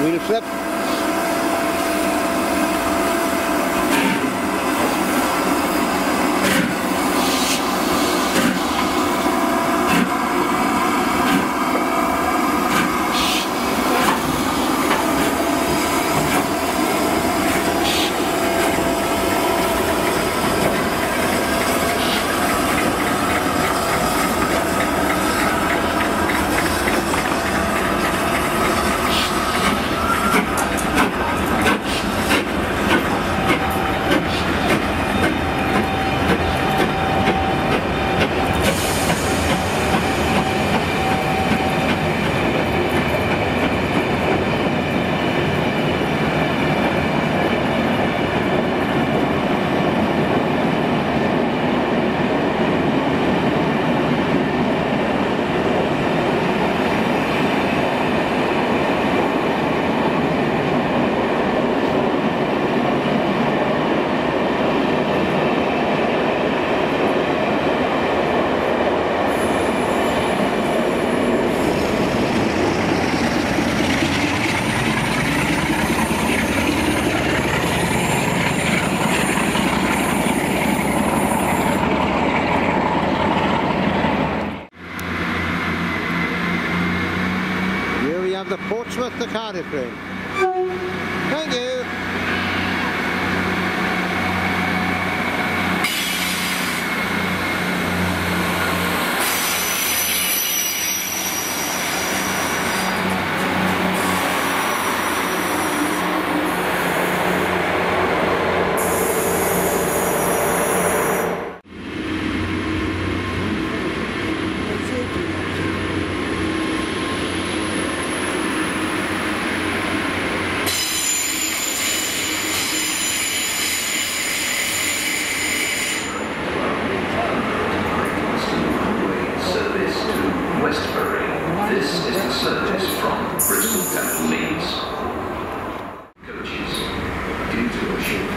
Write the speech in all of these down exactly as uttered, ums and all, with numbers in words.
Wheel flip. The Portsmouth to Cardiff train. Thank you. This is the service from Bristol Temple Leeds. Coaches, due to a short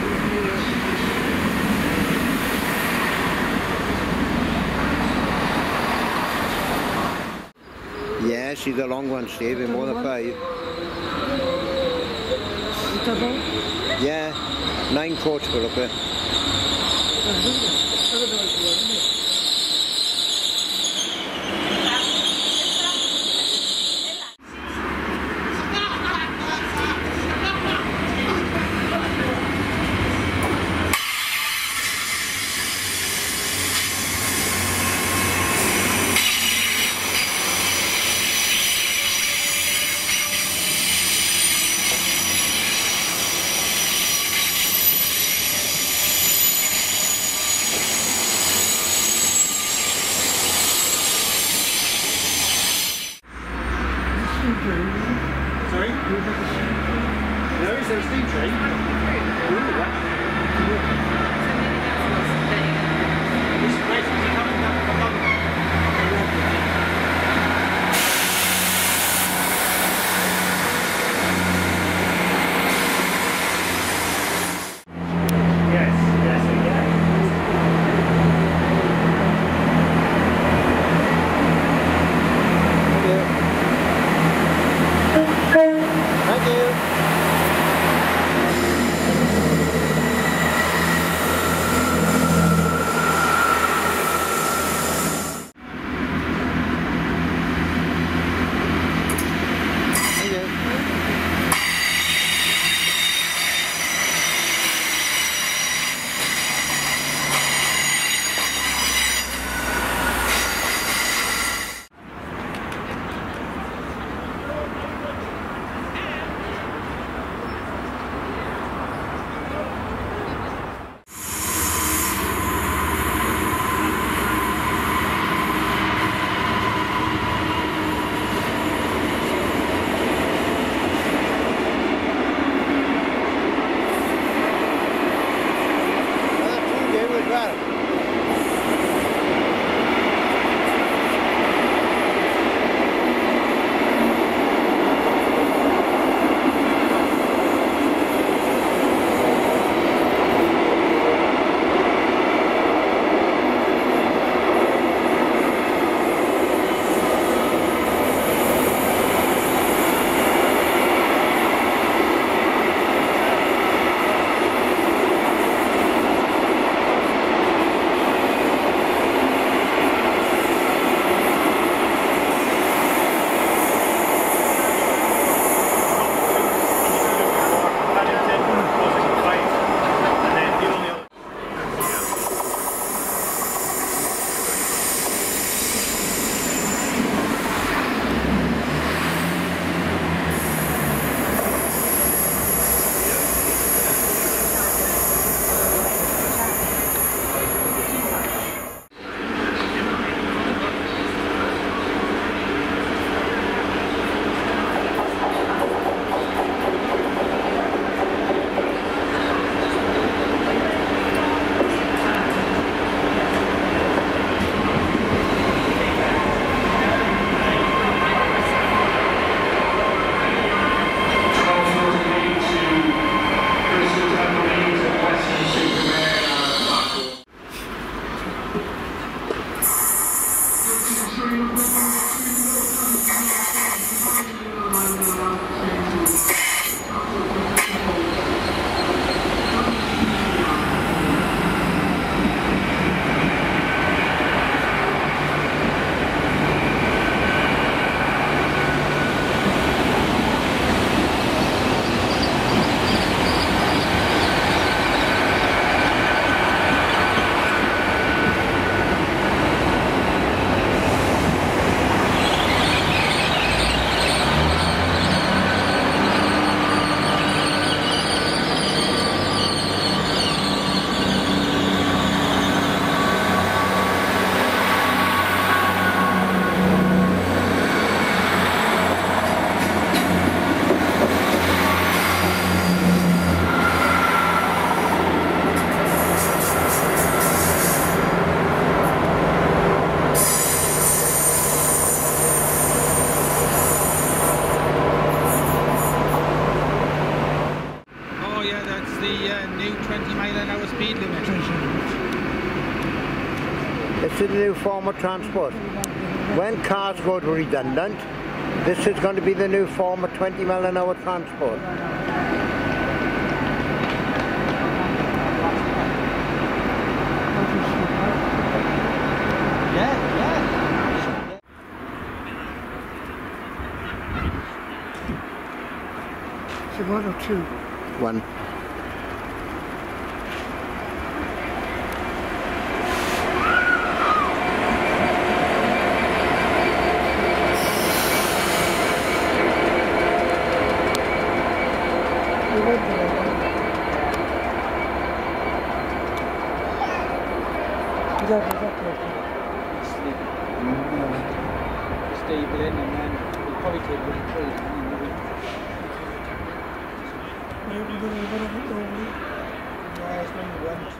Yeah, she's a long one, Steve, in more than five. Yeah, nine coach for up there. This is the new form of transport. When cars go to redundant, this is going to be the new form of twenty mile an hour transport. Yeah, yeah. Is it one or two? One. Stable in and then we'll probably take one through. Yeah, it's maybe one, two.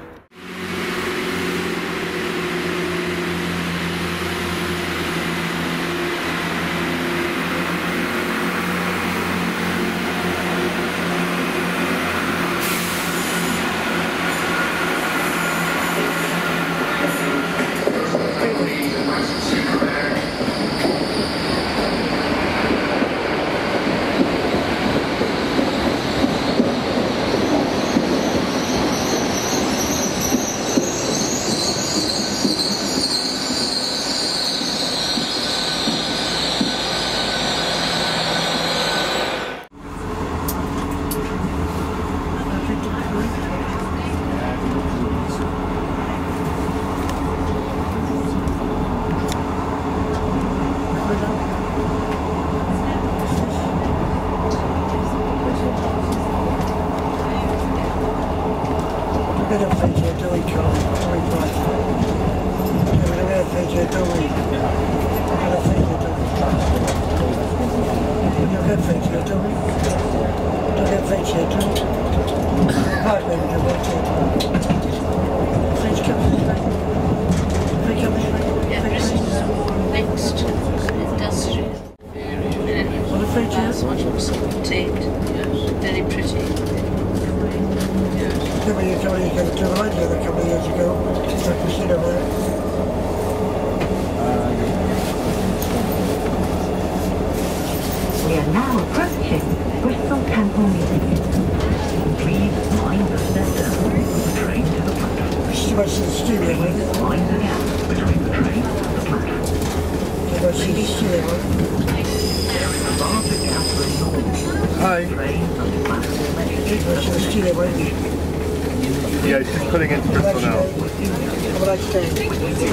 Very pretty. Remember you told me you could do a radio a couple of years ago, like we should have there. We are now approaching Bristol Temple Music. Please mind the center of the train to the platform. It's too much in the studio, isn't it? Mind the gap between the train and the platform. Too much in the studio, isn't it? Larger gap than normal. Hi. Train and platform Too much in the studio, isn't it? Yeah, he's just putting into Bristol now. How would I stay? If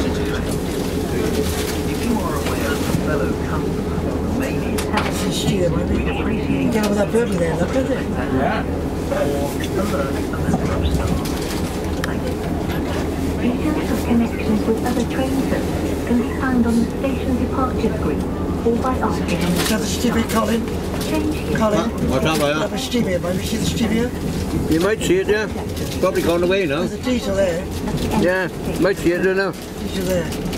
you are aware of a fellow customer who may need help, It's in the studio, isn't we'd it? appreciate Get on with that birdie there, look at it. Yeah. or alert a member of staff. Thank you. Details of connections with other train services can be found on the station departure screen or by asking on Is that the studio, Colin? change here. Colin? What's that, mate? Have a studio, man. You see the studio? You might see it, yeah. It's probably gone away now. There's a diesel there. Yeah, might see it, don't know. Diesel there.